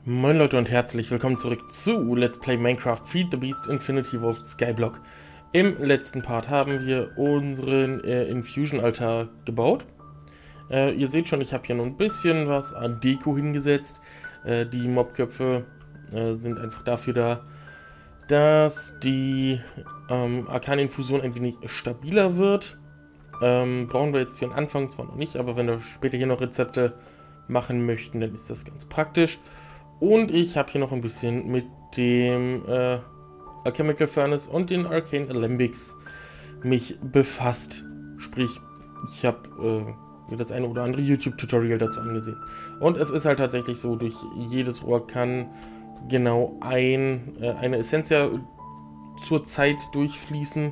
Moin Leute und herzlich willkommen zurück zu Let's Play Minecraft Feed the Beast Infinity Wolf Skyblock. Im letzten Part haben wir unseren Infusion-Altar gebaut. Ihr seht schon, ich habe hier noch ein bisschen was an Deko hingesetzt. Die Mobköpfe sind einfach dafür da, dass die Arkan-Infusion ein wenig stabiler wird. Brauchen wir jetzt für den Anfang zwar noch nicht, aber wenn wir später hier noch Rezepte machen möchten, dann ist das ganz praktisch. Und ich habe hier noch ein bisschen mit dem Alchemical Furnace und den Arcane Alembics mich befasst. Sprich, ich habe mir das eine oder andere YouTube-Tutorial dazu angesehen. Und es ist halt tatsächlich so, durch jedes Rohr kann genau eine Essentia zur Zeit durchfließen.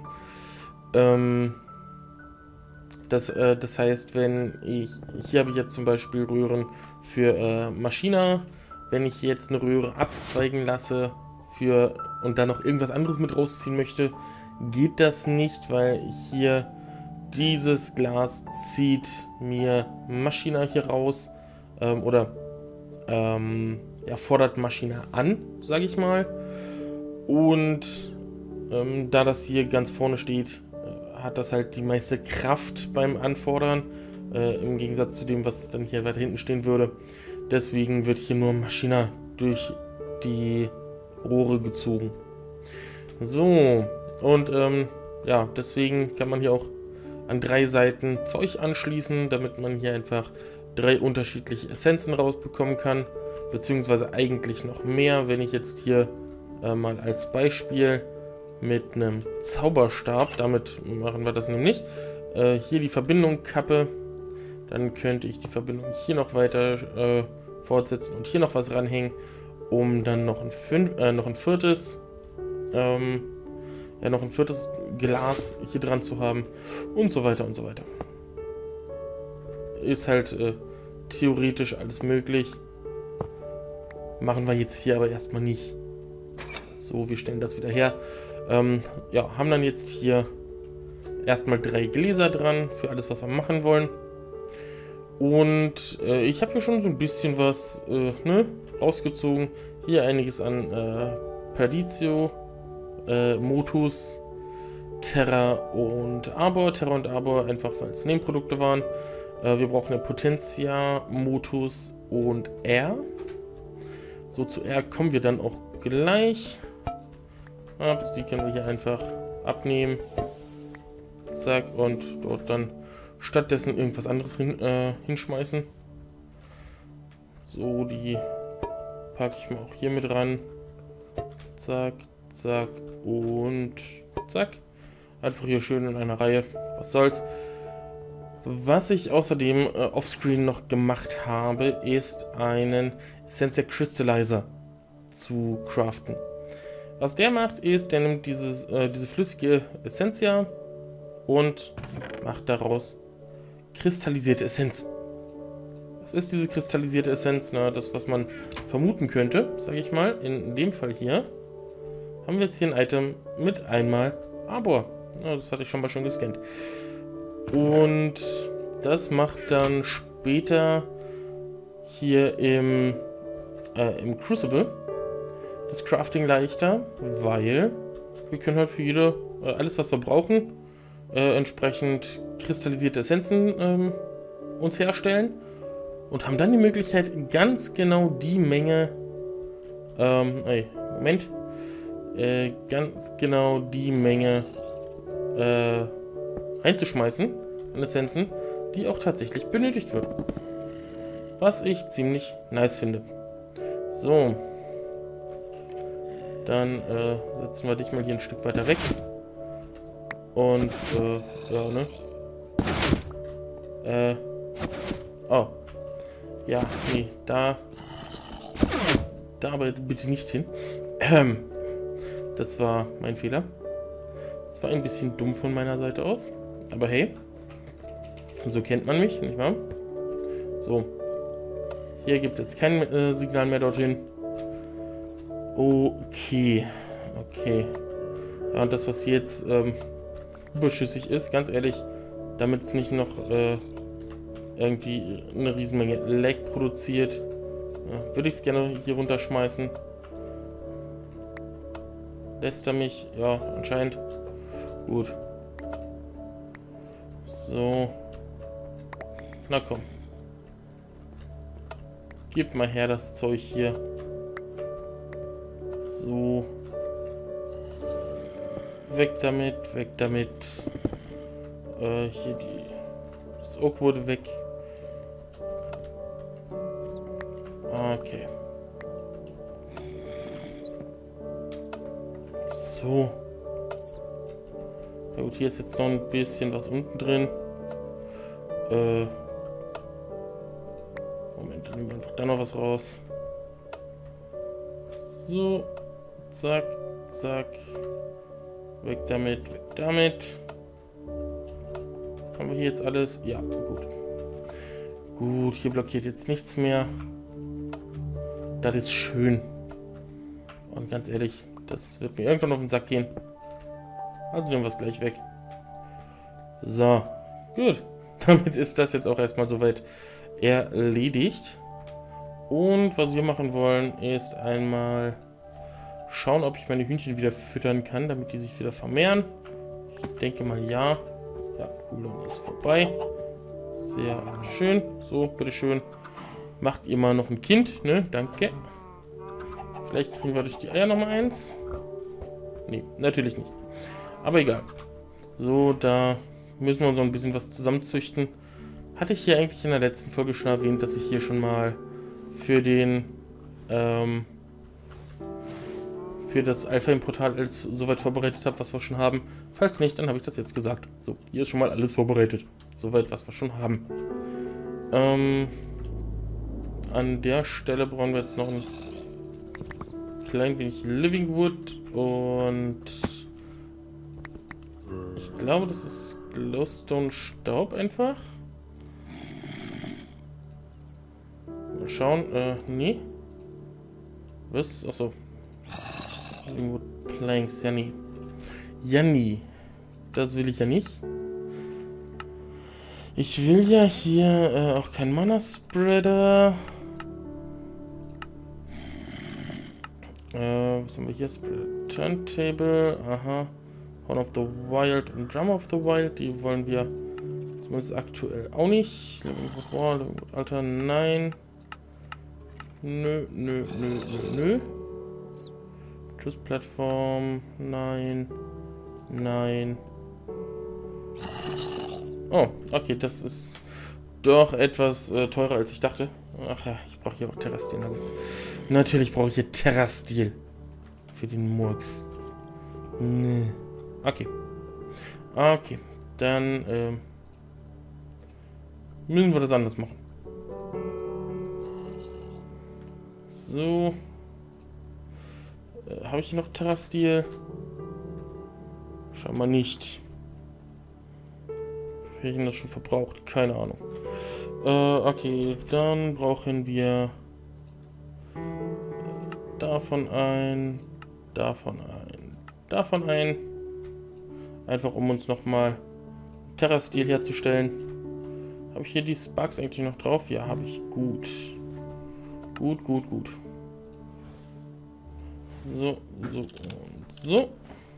Das heißt, wenn hier habe ich jetzt zum Beispiel Röhren für Maschina. Wenn ich jetzt eine Röhre abzweigen lasse und dann noch irgendwas anderes mit rausziehen möchte, geht das nicht, weil hier dieses Glas zieht mir Maschina hier raus fordert Maschina an, sage ich mal. Und da das hier ganz vorne steht, hat das halt die meiste Kraft beim Anfordern, im Gegensatz zu dem, was dann hier weiter hinten stehen würde. Deswegen wird hier nur Maschina durch die Rohre gezogen. So, und deswegen kann man hier auch an 3 Seiten Zeug anschließen, damit man hier einfach 3 unterschiedliche Essenzen rausbekommen kann. Beziehungsweise eigentlich noch mehr, wenn ich jetzt hier mal als Beispiel mit einem Zauberstab, damit machen wir das nämlich, hier die Verbindung kappe. Dann könnte ich die Verbindung hier noch weiter fortsetzen und hier noch was ranhängen, um dann noch ein viertes Glas hier dran zu haben und so weiter und so weiter. Ist halt theoretisch alles möglich. Machen wir jetzt hier aber erstmal nicht. So, wir stellen das wieder her. Haben dann jetzt hier erstmal 3 Gläser dran für alles, was wir machen wollen. Und ich habe hier schon so ein bisschen was rausgezogen. Hier einiges an Perditio, Motus, Terra und Arbor. Terra und Arbor einfach, weil es Nebenprodukte waren. Wir brauchen eine Potentia, Motus und R. So, zu R kommen wir dann auch gleich. Die können wir hier einfach abnehmen. Zack, und dort dann stattdessen irgendwas anderes hinschmeißen. So, die packe ich mal auch hier mit ran. Zack, zack und zack. Einfach hier schön in einer Reihe. Was soll's. Was ich außerdem offscreen noch gemacht habe, ist einen Essentia Crystallizer zu craften. Was der macht, ist, der nimmt diese flüssige Essentia und macht daraus kristallisierte Essenz. Was ist diese kristallisierte Essenz? Na, das, was man vermuten könnte, sage ich mal. In dem Fall hier haben wir jetzt hier ein Item mit einmal Arbor. Ja, das hatte ich schon mal gescannt. Und das macht dann später hier im Crucible das Crafting leichter, weil wir können halt für alles, was wir brauchen, entsprechend kristallisierte Essenzen uns herstellen und haben dann die Möglichkeit, ganz genau die Menge reinzuschmeißen an Essenzen, die auch tatsächlich benötigt wird. Was ich ziemlich nice finde. So. Dann setzen wir dich mal hier ein Stück weiter weg. Und, oh. Ja, nee, da aber jetzt bitte nicht hin. Das war mein Fehler. Das war ein bisschen dumm von meiner Seite aus. Aber hey, so kennt man mich, nicht wahr? So. Hier gibt es jetzt kein Signal mehr dorthin. Okay. Ja, und das, was hier jetzt überschüssig ist, ganz ehrlich, damit es nicht noch irgendwie eine Riesenmenge Lag produziert, Ja, würde ich es gerne hier runterschmeißen. Lässt er mich? Ja, anscheinend. Gut. So. Na komm. Gib mal her das Zeug hier. So. Weg damit, weg damit. Hier das Oak wurde weg. Okay. So. Ja gut, hier ist jetzt noch ein bisschen was unten drin. Moment, dann nehmen wir einfach da noch was raus. So. Zack, zack. Weg damit, weg damit. Haben wir hier jetzt alles? Ja, gut. Gut, hier blockiert jetzt nichts mehr. Das ist schön. Und ganz ehrlich, das wird mir irgendwann auf den Sack gehen. Also nehmen wir es gleich weg. So, gut. Damit ist das jetzt auch erstmal soweit erledigt. Und was wir machen wollen, ist einmal schauen, ob ich meine Hühnchen wieder füttern kann, damit die sich wieder vermehren. Ich denke mal ja. Ja, Cooldown ist vorbei. Sehr schön. So, bitteschön. Macht ihr mal noch ein Kind, ne? Danke. Vielleicht kriegen wir durch die Eier nochmal eins. Nee, natürlich nicht. Aber egal. So, da müssen wir so ein bisschen was zusammenzüchten. Hatte ich hier eigentlich in der letzten Folge schon erwähnt, dass ich hier schon mal für den für das Alpha im Portal alles soweit vorbereitet habe, was wir schon haben. Falls nicht, dann habe ich das jetzt gesagt. So, hier ist schon mal alles vorbereitet. Soweit, was wir schon haben. An der Stelle brauchen wir jetzt noch ein klein wenig Living Wood und ich glaube, das ist Glowstone Staub einfach. Mal schauen, nee. Was? Achso. Living Wood Planks, ja nie. Ja nie. Das will ich ja nicht. Ich will ja hier auch kein Mana Spreader. Was haben wir hier? Spreader Turntable. Aha. Horn of the Wild und Drum of the Wild. Die wollen wir zumindest aktuell auch nicht. Living Wood Wall, Living Wood Alter, nein. Nö, nö, nö, nö, nö. Tschüss Plattform, nein. Nein. Oh, okay, das ist doch etwas teurer, als ich dachte. Ach ja, ich brauche hier auch Terrastil Nuggets. Natürlich brauche ich hier Terrastil. Für den Murks. Nee. Okay. Okay, dann müssen wir das anders machen. So. Habe ich noch Terrastil? Scheinbar nicht. Habe ich das schon verbraucht? Keine Ahnung. Okay, dann brauchen wir davon ein, davon ein, davon ein. Einfach um uns nochmal Terrastil herzustellen. Habe ich hier die Sparks eigentlich noch drauf? Ja, habe ich. Gut. Gut, gut, gut. So, so und so.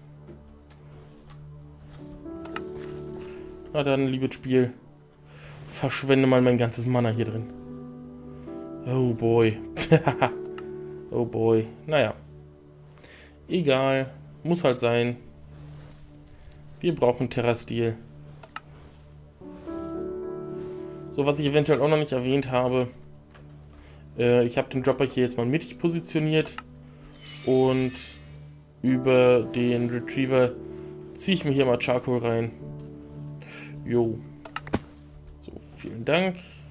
Na dann, liebes Spiel. Verschwende mal mein ganzes Mana hier drin. Oh boy. Oh boy. Naja. Egal. Muss halt sein. Wir brauchen Terrastil. So, was ich eventuell auch noch nicht erwähnt habe. Ich habe den Dropper hier jetzt mal mittig positioniert. Und über den Retriever ziehe ich mir hier mal Charcoal rein. Jo. So, vielen Dank.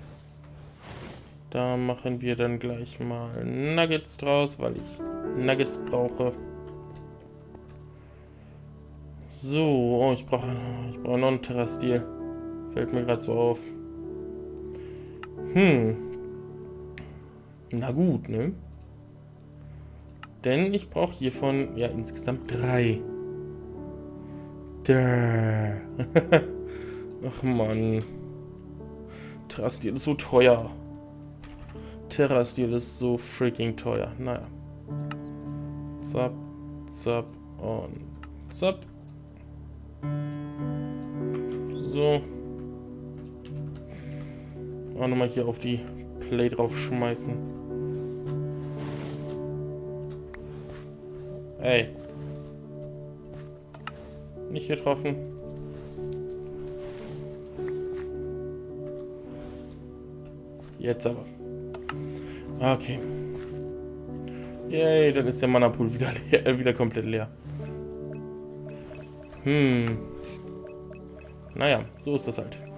Da machen wir dann gleich mal Nuggets draus, weil ich Nuggets brauche. So, oh, ich brauche noch ein Terrastil. Fällt mir gerade so auf. Na gut, ne? Denn ich brauche hiervon ja insgesamt 3. Ach Mann. Terrastil ist so teuer. Terra-Stil ist so freaking teuer. Naja. Zap, zap und zap. So. Auch nochmal hier auf die Plate drauf schmeißen. Ey. Nicht getroffen. Jetzt aber. Okay. Yay, dann ist der Mana-Pool wieder leer, wieder komplett leer. Naja, so ist das halt.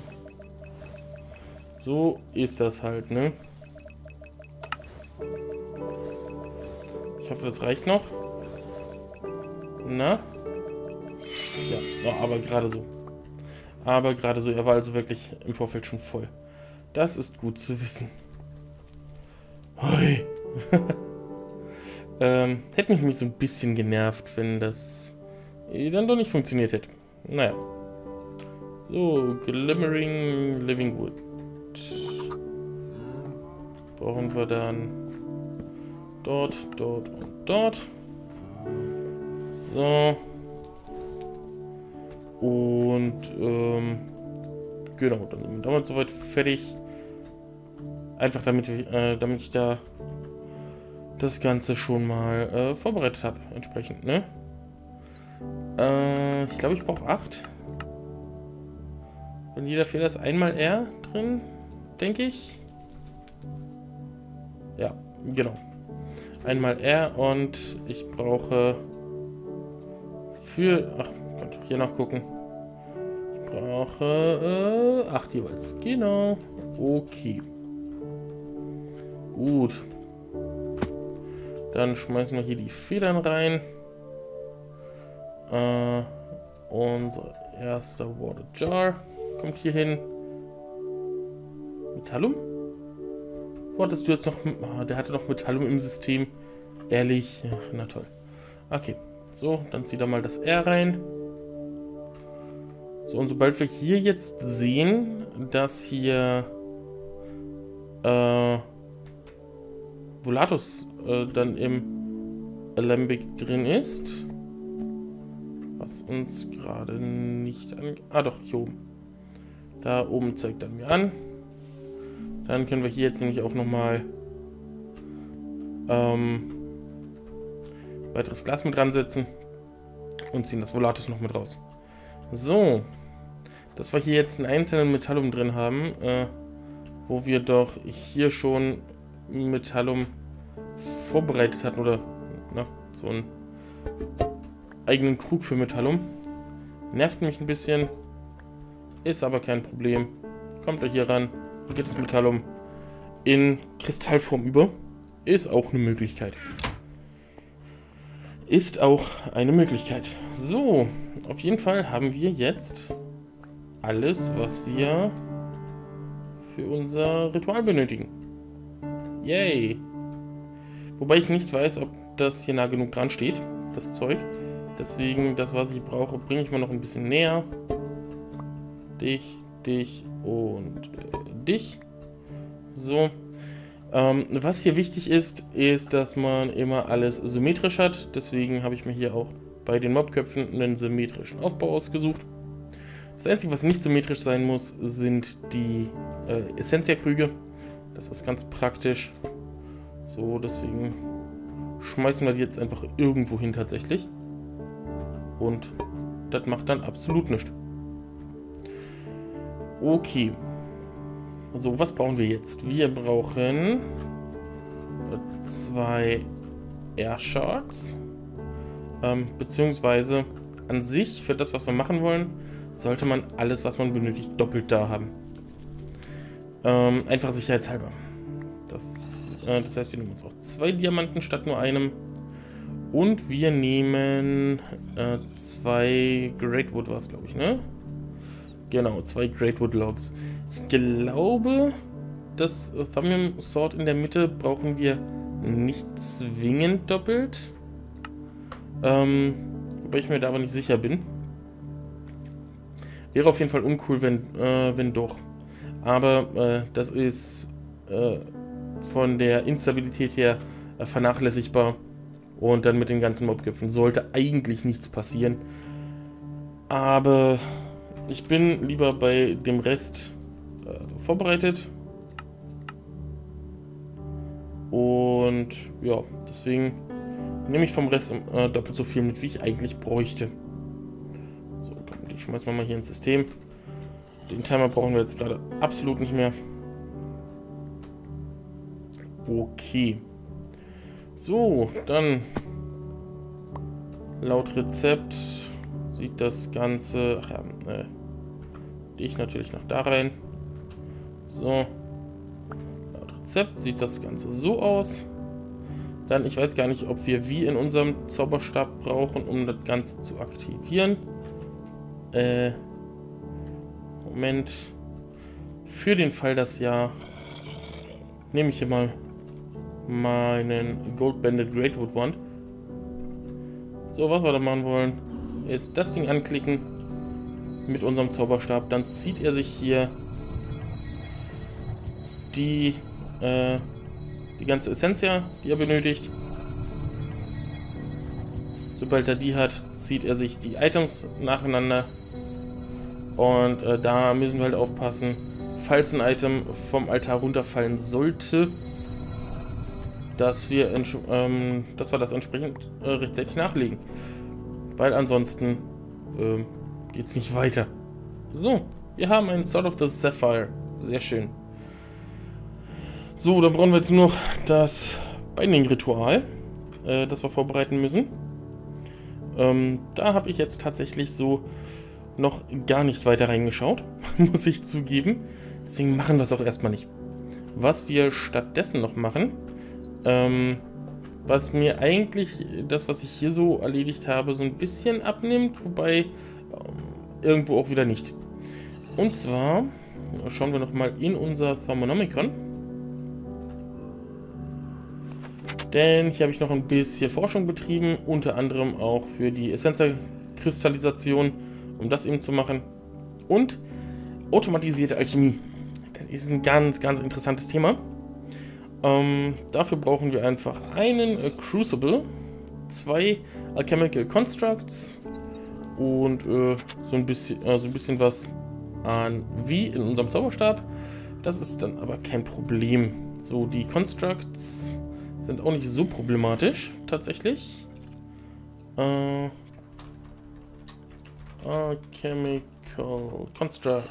So ist das halt, ne? Ich hoffe, das reicht noch. Na? Ja, oh, aber gerade so. Aber gerade so. Er war also wirklich im Vorfeld schon voll. Das ist gut zu wissen. Hoi. Hätte mich so ein bisschen genervt, wenn das dann doch nicht funktioniert hätte. Naja. So, Glimmering Living Wood. Brauchen wir dann dort, dort und dort. So. Und, genau, dann sind wir damit soweit fertig. Einfach damit ich da das Ganze schon mal vorbereitet habe, entsprechend, ne? Ich glaube, ich brauche 8. Und jeder Fehler ist einmal R drin, denke ich. Ja, genau. Einmal R und ich brauche für... Ach, kann ich auch hier nachgucken. Ich brauche 8 jeweils. Genau. Okay. Gut. Dann schmeißen wir hier die Federn rein. Unser erster Water Jar kommt hier hin. Metallum? Wo hattest du jetzt noch... Oh, der hatte noch Metallum im System. Ehrlich? Ach, na toll. Okay. So, dann zieh da mal das R rein. So, und sobald wir hier jetzt sehen, dass hier Volatus dann im Alembic drin ist, was uns gerade nicht an... Ah doch, hier oben. Da oben zeigt er mir an. Dann können wir hier jetzt nämlich auch nochmal weiteres Glas mit dran setzen und ziehen das Volatus noch mit raus. So, dass wir hier jetzt einen einzelnen Metallum drin haben, wo wir doch hier schon Metallum vorbereitet hatten oder so einen eigenen Krug für Metallum. Nervt mich ein bisschen, ist aber kein Problem. Kommt da hier ran, geht das Metallum in Kristallform über. Ist auch eine Möglichkeit. Ist auch eine Möglichkeit. So, auf jeden Fall haben wir jetzt alles, was wir für unser Ritual benötigen. Yay! Wobei ich nicht weiß, ob das hier nah genug dran steht, das Zeug. Deswegen, das, was ich brauche, bringe ich mal noch ein bisschen näher. Dich, dich und dich. So. Was hier wichtig ist, dass man immer alles symmetrisch hat. Deswegen habe ich mir hier auch bei den Mobköpfen einen symmetrischen Aufbau ausgesucht. Das Einzige, was nicht symmetrisch sein muss, sind die Essentia-Krüge. Das ist ganz praktisch. So, deswegen schmeißen wir die jetzt einfach irgendwo hin tatsächlich. Und das macht dann absolut nichts. Okay. So, was brauchen wir jetzt? Wir brauchen 2 Air Sharks. Beziehungsweise an sich, für das, was wir machen wollen, sollte man alles, was man benötigt, doppelt da haben. Einfach sicherheitshalber. Das heißt, wir nehmen uns auch 2 Diamanten statt nur einem. Und wir nehmen 2 Greatwood, war es, glaube ich, ne? Genau, 2 Greatwood Logs. Ich glaube, das Thumbnail Sword in der Mitte brauchen wir nicht zwingend doppelt. Wobei ich mir da aber nicht sicher bin. Wäre auf jeden Fall uncool, wenn doch. Aber das ist von der Instabilität her vernachlässigbar. Und dann mit den ganzen Mobköpfen sollte eigentlich nichts passieren. Aber ich bin lieber bei dem Rest vorbereitet. Und ja, deswegen nehme ich vom Rest doppelt so viel mit, wie ich eigentlich bräuchte. So, komm, den schmeißen wir mal hier ins System. Den Timer brauchen wir jetzt gerade absolut nicht mehr. Okay. So, dann laut Rezept sieht das Ganze... Ach ja, ich natürlich noch da rein. So. Laut Rezept sieht das Ganze so aus. Dann, ich weiß gar nicht, ob wir wie in unserem Zauberstab brauchen, um das Ganze zu aktivieren. Moment. Für den Fall, dass ja, nehme ich hier mal meinen Gold Banded Greatwood Wand. So, was wir da machen wollen, ist das Ding anklicken mit unserem Zauberstab. Dann zieht er sich hier die ganze Essentia, die er benötigt. Sobald er die hat, zieht er sich die Items nacheinander. Und da müssen wir halt aufpassen, falls ein Item vom Altar runterfallen sollte, dass wir das entsprechend rechtzeitig nachlegen. Weil ansonsten geht es nicht weiter. So, wir haben einen Sword of the Sapphire. Sehr schön. So, dann brauchen wir jetzt nur noch das Binding-Ritual, das wir vorbereiten müssen. Da habe ich jetzt tatsächlich so noch gar nicht weiter reingeschaut, muss ich zugeben. Deswegen machen wir es auch erstmal nicht. Was wir stattdessen noch machen, was mir eigentlich das, was ich hier so erledigt habe, so ein bisschen abnimmt, wobei irgendwo auch wieder nicht. Und zwar schauen wir nochmal in unser Thermonomicon. Denn hier habe ich noch ein bisschen Forschung betrieben, unter anderem auch für die Essentia-Kristallisation, um das eben zu machen. Und automatisierte Alchemie. Das ist ein ganz, ganz interessantes Thema. Dafür brauchen wir einfach einen Crucible, 2 Alchemical Constructs und so ein bisschen was an wie in unserem Zauberstab. Das ist dann aber kein Problem. So, die Constructs sind auch nicht so problematisch, tatsächlich. Chemical Construct.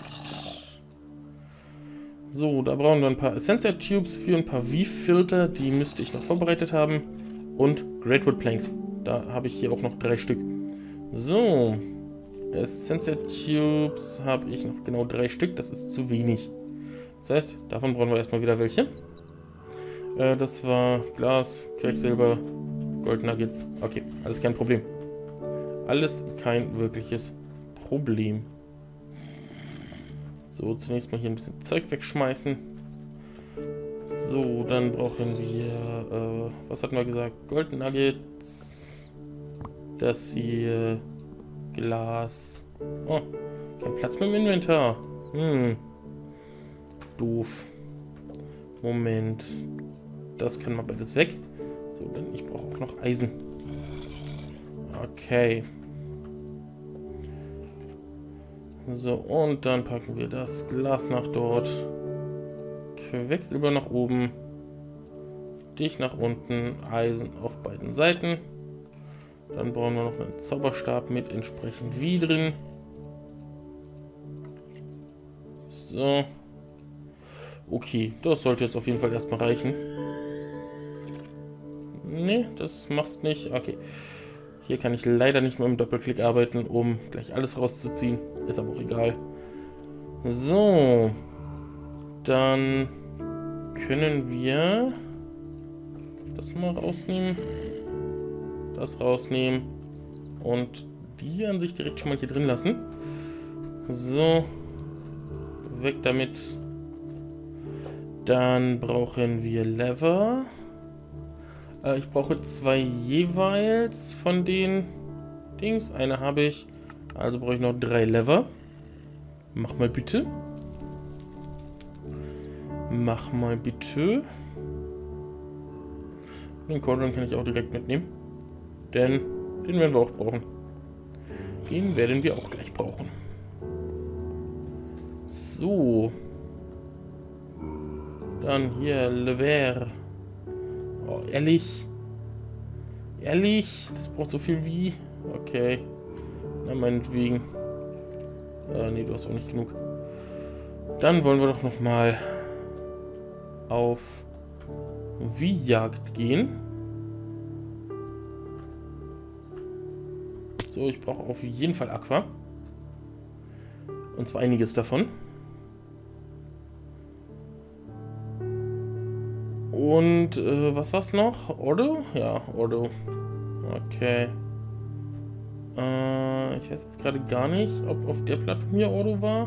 So, da brauchen wir ein paar Essentia Tubes für ein paar V-Filter, die müsste ich noch vorbereitet haben. Und Greatwood Planks. Da habe ich hier auch noch 3 Stück. So, Essentia Tubes habe ich noch genau 3 Stück, das ist zu wenig. Das heißt, davon brauchen wir erstmal wieder welche. Das war Glas, Quecksilber, Gold Nuggets. Okay, alles kein Problem. Alles kein wirkliches Problem. So, zunächst mal hier ein bisschen Zeug wegschmeißen. So, dann brauchen wir, was hatten wir gesagt? Gold Nuggets. Das hier, Glas. Oh, kein Platz mehr im Inventar. Doof. Moment. Das können wir beides weg. So, denn ich brauche auch noch Eisen. Okay. So, und dann packen wir das Glas nach dort. Quecksilber nach oben. Dich nach unten. Eisen auf beiden Seiten. Dann brauchen wir noch einen Zauberstab mit entsprechend wie drin. So. Okay, das sollte jetzt auf jeden Fall erstmal reichen. Ne, das macht's nicht. Okay. Hier kann ich leider nicht mehr im Doppelklick arbeiten, um gleich alles rauszuziehen. Ist aber auch egal. So. Dann können wir das mal rausnehmen. Das rausnehmen. Und die an sich direkt schon mal hier drin lassen. So. Weg damit. Dann brauchen wir Lever. Ich brauche 2 jeweils von den Dings. Eine habe ich. Also brauche ich noch 3 Lever. Mach mal bitte. Mach mal bitte. Den Cauldron kann ich auch direkt mitnehmen. Denn den werden wir auch brauchen. Den werden wir auch gleich brauchen. So. Dann hier, Lever. Oh, ehrlich? Ehrlich? Das braucht so viel wie? Okay. Na, meinetwegen. Nee, du hast auch nicht genug. Dann wollen wir doch nochmal auf Viehjagd gehen. So, ich brauche auf jeden Fall Aqua. Und zwar einiges davon. Und was war's noch? Ordo? Ja, Ordo. Okay. Ich weiß jetzt gerade gar nicht, ob auf der Plattform hier Ordo war.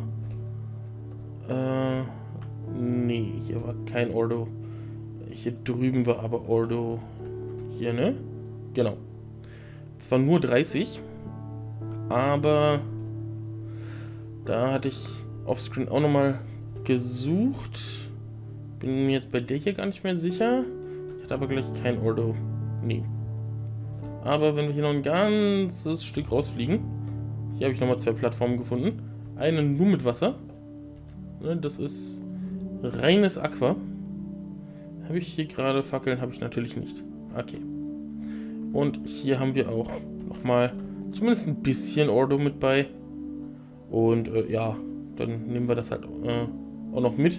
Nee, hier war kein Ordo. Hier drüben war aber Ordo. Hier, ne? Genau. Zwar nur 30, aber da hatte ich offscreen auch nochmal gesucht. Bin mir jetzt bei der hier gar nicht mehr sicher. Ich hatte aber gleich kein Ordo. Nee. Aber wenn wir hier noch ein ganzes Stück rausfliegen. Hier habe ich nochmal 2 Plattformen gefunden. Eine nur mit Wasser. Das ist reines Aqua. Habe ich hier gerade Fackeln? Habe ich natürlich nicht. Okay. Und hier haben wir auch nochmal zumindest ein bisschen Ordo mit bei. Und ja, dann nehmen wir das halt auch noch mit.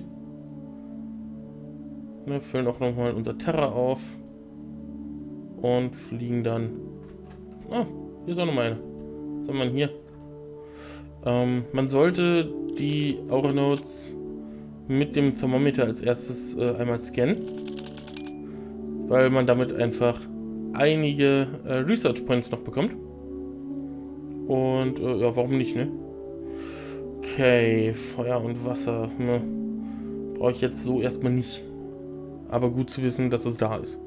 Ne, füllen auch nochmal unser Terra auf. Und fliegen dann. Ah, hier ist auch nochmal eine. Was haben wir denn hier? Man sollte die Auranodes mit dem Thermometer als erstes einmal scannen. Weil man damit einfach einige Research Points noch bekommt. Und ja, warum nicht, ne? Okay, Feuer und Wasser. Ne? Brauche ich jetzt so erstmal nicht. Aber gut zu wissen, dass es da ist.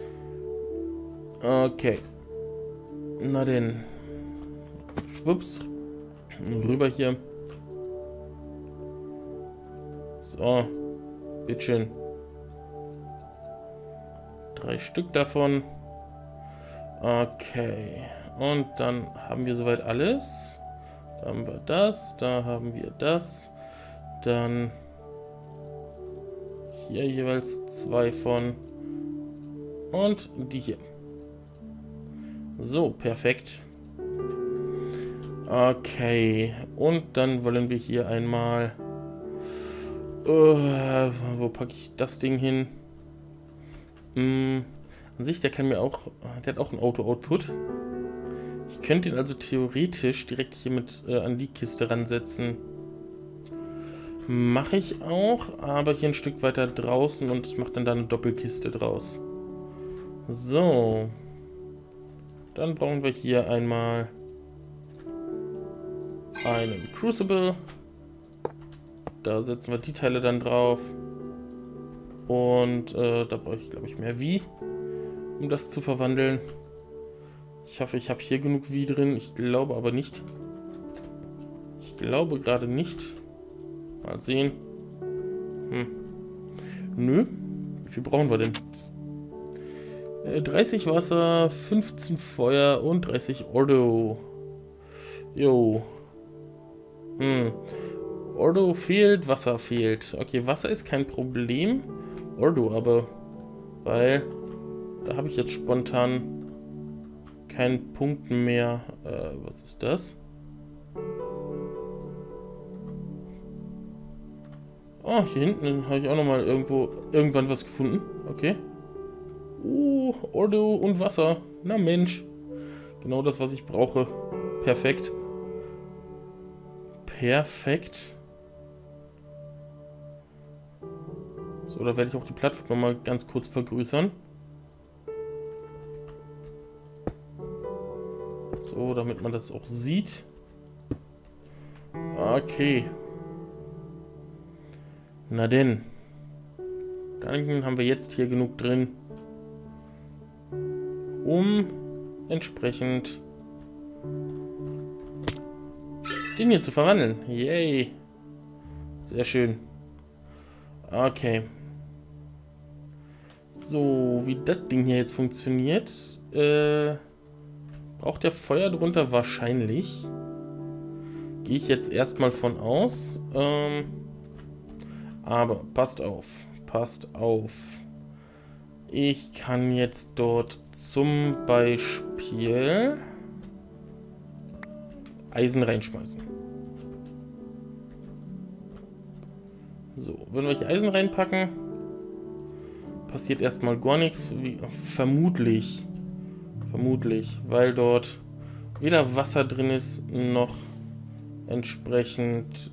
Okay. Na denn. Schwupps. Rüber hier. So. Bitteschön. 3 Stück davon. Okay. Und dann haben wir soweit alles. Da haben wir das. Da haben wir das. Dann hier jeweils 2 von. Und die hier. So, perfekt. Okay. Und dann wollen wir hier einmal... wo packe ich das Ding hin? An sich, der kann mir auch... Der hat auch einen Auto-Output. Ich könnte ihn also theoretisch direkt hier mit an die Kiste ransetzen. Mache ich auch, aber hier ein Stück weiter draußen und ich mache dann da eine Doppelkiste draus. So. Dann brauchen wir hier einmal einen Crucible. Da setzen wir die Teile dann drauf. Und da brauche ich, glaube ich, mehr Wie, um das zu verwandeln. Ich hoffe, ich habe hier genug Wie drin. Ich glaube aber nicht. Ich glaube gerade nicht. Mal sehen. Nö. Wie viel brauchen wir denn? 30 Wasser, 15 Feuer und 30 Ordo. Jo. Ordo fehlt, Wasser fehlt. Okay, Wasser ist kein Problem. Ordo aber. Weil da habe ich jetzt spontan keinen Punkt mehr. Was ist das? Oh, hier hinten habe ich auch nochmal irgendwann was gefunden. Okay. Ordo und Wasser. Na Mensch. Genau das, was ich brauche. Perfekt. Perfekt. So, da werde ich auch die Plattform nochmal ganz kurz vergrößern. So, damit man das auch sieht. Okay. Na denn. Dann haben wir jetzt hier genug drin, um entsprechend den hier zu verwandeln. Yay. Sehr schön. Okay. So, wie das Ding hier jetzt funktioniert. Braucht der Feuer drunter wahrscheinlich. Gehe ich jetzt erstmal von aus. Aber passt auf. Passt auf. Ich kann jetzt dort zum Beispiel Eisen reinschmeißen. So, wenn wir hier Eisen reinpacken, passiert erstmal gar nichts. Vermutlich, weil dort weder Wasser drin ist, noch entsprechend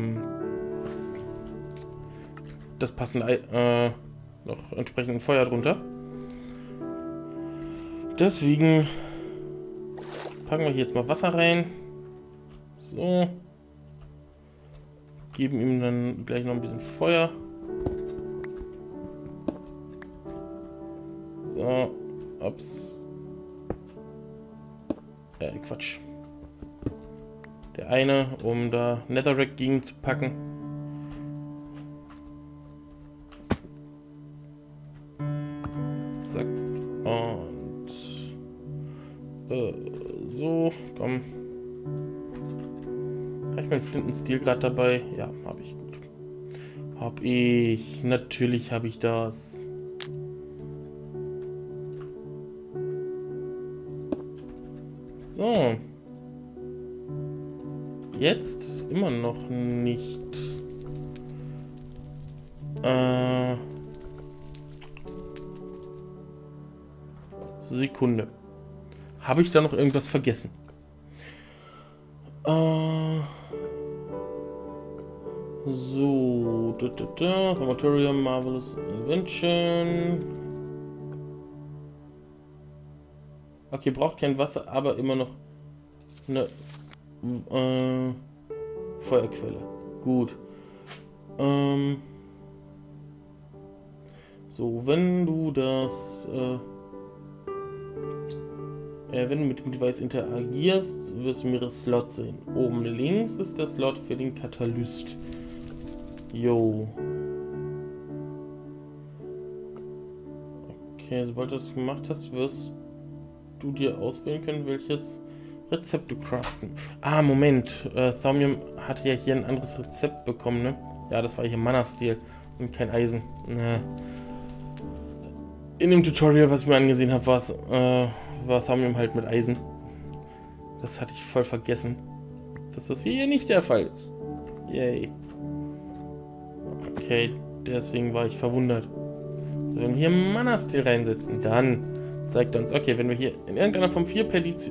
das passende noch entsprechend Feuer drunter. Deswegen packen wir hier jetzt mal Wasser rein. So. Geben ihm dann gleich noch ein bisschen Feuer. So. Ups. Quatsch. Der eine, um da Netherrack gegen zu packen. Zack. Und so, komm. Habe ich meinen Flintenstil gerade dabei? Ja, habe ich. Gut. Hab ich. Natürlich habe ich das. So. Jetzt immer noch nicht. Sekunde. Habe ich da noch irgendwas vergessen? So. Formatorium, Marvelous Invention. Okay, braucht kein Wasser, aber immer noch eine Feuerquelle. Gut. So, wenn du das wenn du mit dem Device interagierst, wirst du mehrere Slots sehen. Oben links ist der Slot für den Katalyst. Jo. Okay, sobald du das gemacht hast, wirst du dir auswählen können, welches Rezept du craften. Ah, Moment. Thaumium hatte ja hier ein anderes Rezept bekommen, ne? Ja, das war hier Mana-Steel und kein Eisen. In dem Tutorial, was ich mir angesehen habe, war Thaumium halt mit Eisen. Das hatte ich voll vergessen, dass das hier nicht der Fall ist. Yay. Okay, deswegen war ich verwundert. So, wenn wir hier Mana-Steel reinsetzen, dann zeigt er uns, okay, wenn wir hier in irgendeiner Form 4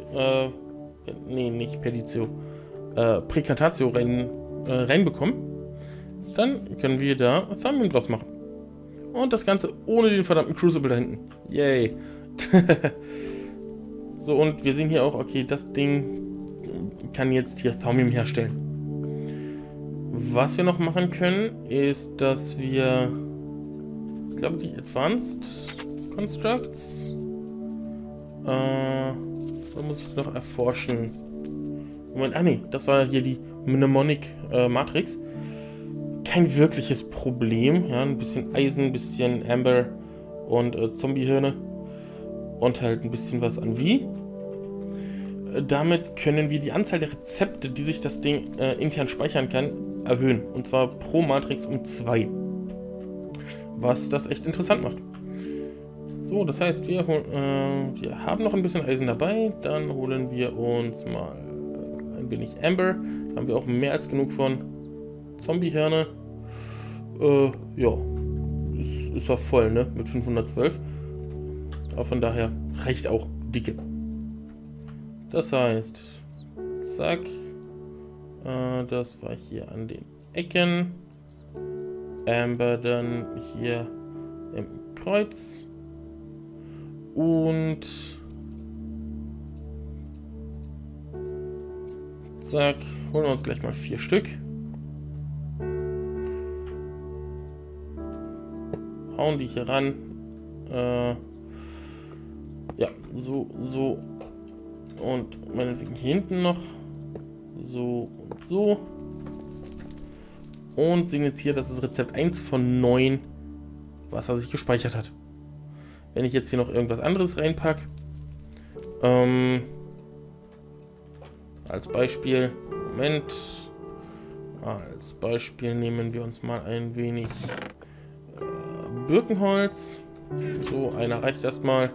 Precantatio reinbekommen, dann können wir da Thaumium draus machen. Und das Ganze ohne den verdammten Crucible da hinten. Yay. So, und wir sehen hier auch, okay, das Ding kann jetzt hier Thaumium herstellen. Was wir noch machen können, ist, dass wir, ich glaube, die Advanced Constructs, da muss ich noch erforschen. Moment, nee, das war hier die Mnemonic Matrix. Kein wirkliches Problem, ja, ein bisschen Eisen, ein bisschen Amber und Zombiehirne und halt ein bisschen was an Wie. Damit können wir die Anzahl der Rezepte, die sich das Ding intern speichern kann, erhöhen. Und zwar pro Matrix um 2. Was das echt interessant macht. So, das heißt, wir haben noch ein bisschen Eisen dabei. Dann holen wir uns mal ein wenig Amber. Da haben wir auch mehr als genug von. Zombiehirne. Ja. Ist ja voll, ne? Mit 512. Aber von daher reicht auch dicke. Das heißt, zack. Das war hier an den Ecken. Amber dann hier im Kreuz. Und zack, holen wir uns gleich mal 4 Stück. Hauen die hier ran. Ja, so. Und meinetwegen hier hinten noch. So und so. Und sehen jetzt hier, das ist Rezept 1 von 9, was er sich gespeichert hat. Wenn ich jetzt hier noch irgendwas anderes reinpacke, als Beispiel, Moment, als Beispiel nehmen wir uns mal ein wenig Birkenholz. So, einer reicht erstmal.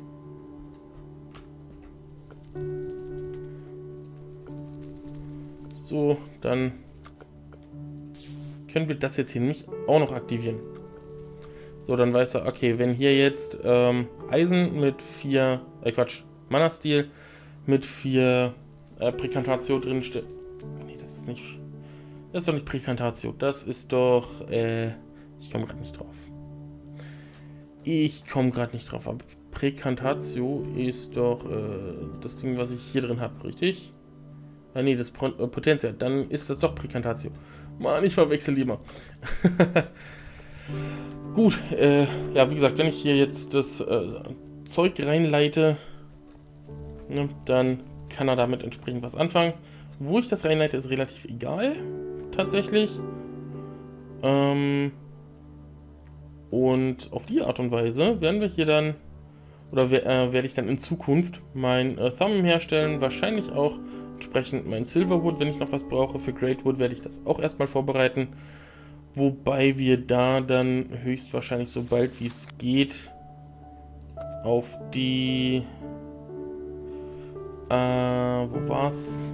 So, dann können wir das jetzt hier nicht auch noch aktivieren. So, dann weiß er, okay, wenn hier jetzt Eisen mit 4, Mana-Stil mit 4 Präkantatio drin steht. Nee, das ist nicht. Das ist doch nicht Präkantatio. Das ist doch. Ich komme gerade nicht drauf. Aber Präkantatio ist doch das Ding, was ich hier drin habe, richtig? Ah, nee, das Potenzial. Dann ist das doch Präkantatio. Mann, ich verwechsel die mal. Gut, ja, wie gesagt, wenn ich hier jetzt das Zeug reinleite, ne, dann kann er damit entsprechend was anfangen. Wo ich das reinleite, ist relativ egal, tatsächlich. Und auf die Art und Weise werden wir hier dann, oder werde ich dann in Zukunft mein Thumb herstellen, wahrscheinlich auch entsprechend mein Silverwood, wenn ich noch was brauche. Für Greatwood werde ich das auch erstmal vorbereiten. Wobei wir da dann höchstwahrscheinlich, sobald wie es geht, auf die... wo war's?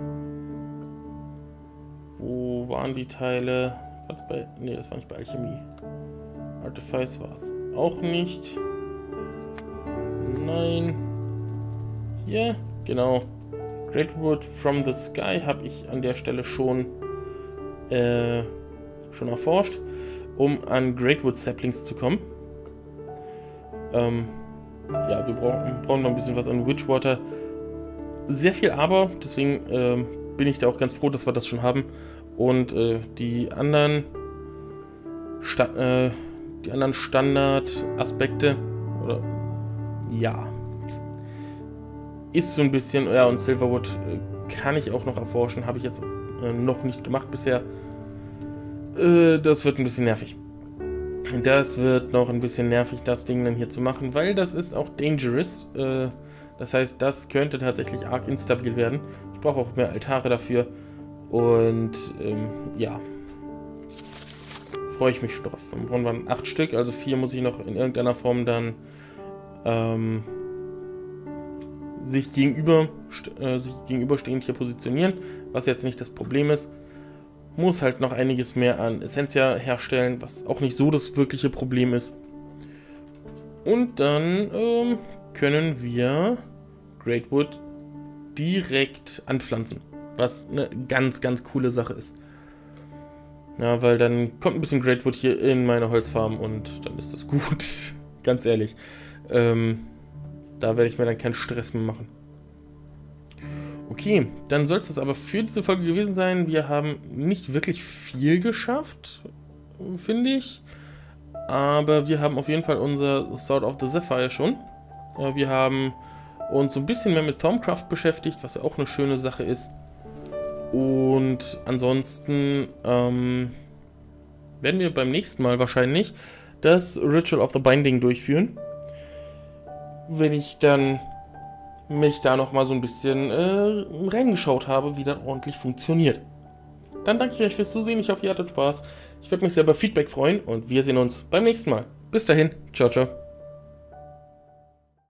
Wo waren die Teile? Was bei... Ne, das war nicht bei Alchemie. Artifice war es auch nicht. Nein. Hier, genau. Greatwood from the Sky habe ich an der Stelle schon erforscht, um an Greatwood Saplings zu kommen. Ja, wir brauchen noch ein bisschen was an Witchwater. Sehr viel aber, deswegen bin ich da auch ganz froh, dass wir das schon haben. Und die anderen Standard-Aspekte, oder ja, ist so ein bisschen, ja, und Silverwood kann ich auch noch erforschen, habe ich jetzt noch nicht gemacht bisher. Das wird ein bisschen nervig. Das wird noch ein bisschen nervig, das Ding dann hier zu machen, weil das ist auch dangerous. Das heißt, das könnte tatsächlich arg instabil werden. Ich brauche auch mehr Altare dafür. Und ja, freue ich mich schon drauf. Wir brauchen wir 8 Stück, also 4 muss ich noch in irgendeiner Form dann sich gegenüberstehend hier positionieren, was jetzt nicht das Problem ist. Muss halt noch einiges mehr an Essentia herstellen, was auch nicht so das wirkliche Problem ist. Und dann können wir Greatwood direkt anpflanzen, was eine ganz, ganz coole Sache ist. Ja, weil dann kommt ein bisschen Greatwood hier in meine Holzfarm und dann ist das gut. Ganz ehrlich. Da werde ich mir dann keinen Stress mehr machen. Okay, dann soll es das aber für diese Folge gewesen sein. Wir haben nicht wirklich viel geschafft, finde ich. Aber wir haben auf jeden Fall unser Sword of the Sapphire schon. Wir haben uns so ein bisschen mehr mit Thaumcraft beschäftigt, was ja auch eine schöne Sache ist. Und ansonsten werden wir beim nächsten Mal wahrscheinlich das Ritual of the Binding durchführen. Wenn ich dann mich da nochmal so ein bisschen reingeschaut habe, wie das ordentlich funktioniert. Dann danke ich euch fürs Zusehen. Ich hoffe, ihr hattet Spaß. Ich würde mich sehr über Feedback freuen und wir sehen uns beim nächsten Mal. Bis dahin. Ciao, ciao.